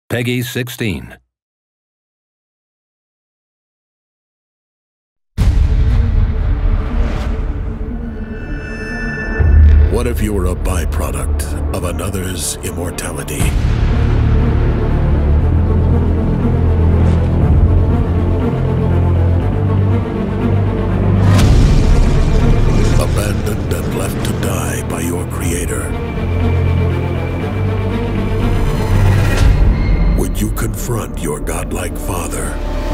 Peggy 16. What if you were a byproduct of another's immortality? Abandoned and left to die by your creator. Would you confront your godlike father?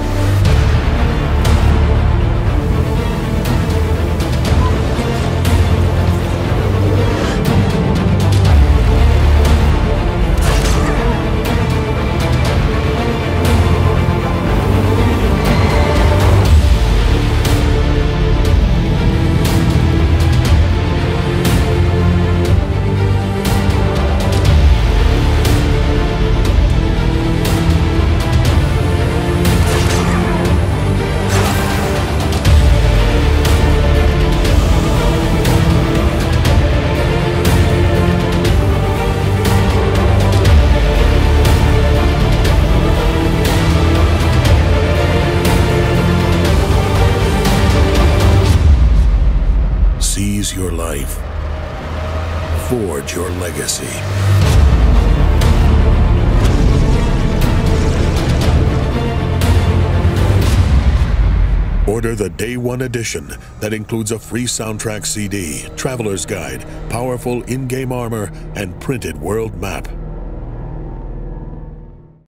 Seize your life. Forge your legacy. Order the Day One edition that includes a free soundtrack CD, traveler's guide, powerful in-game armor, and printed world map.